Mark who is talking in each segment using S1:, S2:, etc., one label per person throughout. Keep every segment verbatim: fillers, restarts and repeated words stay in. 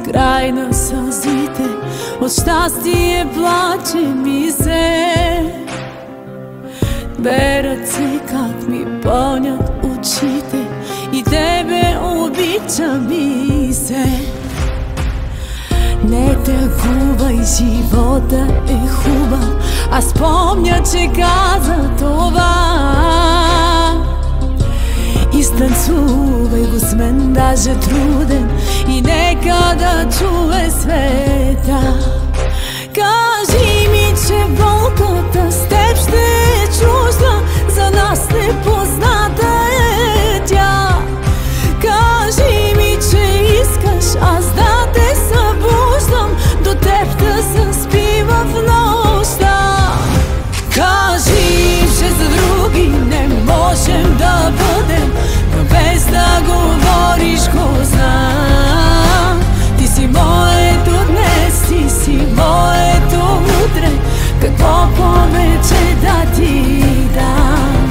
S1: край на сълзите, от щастие плаче ми се. Две ръце как ми пълнят очите и тебе обичам и се. Не тъгувай, живота е хубав, аз помня, че каза това. Изтанцувай го с мен, даже труден, и нека да чуе света. Кажи ми, че болката с теб ще е чужда, за нас непозната е тя. Кажи ми, че искаш аз да те събуждам, до теб да заспи в нощта. Кажи, че за други не можем да бъдем, но без да говориш го знам. Ти си моето днес, ти си моето утре, какво повече да ти дам.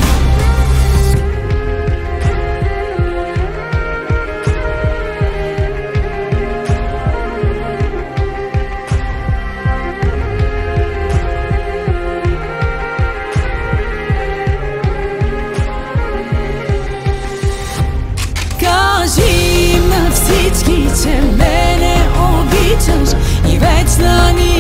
S1: Кажи на всички, че мене обичаш и вечно ни